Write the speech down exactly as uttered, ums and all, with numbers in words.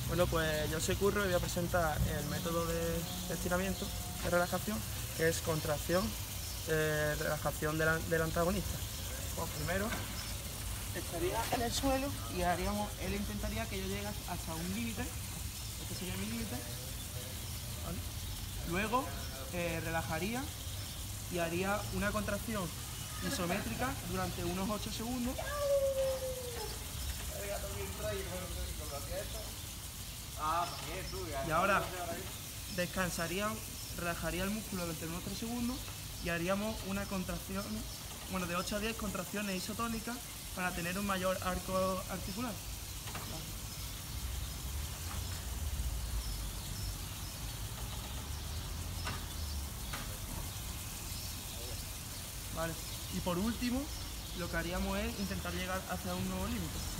Bueno, pues yo soy Curro y voy a presentar el método de estiramiento, de relajación, que es contracción, eh, relajación del, del antagonista. Pues primero estaría en el suelo y haríamos, él intentaría que yo llegue hasta un límite, este sería mi límite, ¿vale? Luego eh, relajaría y haría una contracción isométrica durante unos ocho segundos. Y ahora descansaría, relajaría el músculo durante unos tres segundos y haríamos una contracción, bueno, de ocho a diez contracciones isotónicas para tener un mayor arco articular. Vale. Y por último, lo que haríamos es intentar llegar hacia un nuevo límite.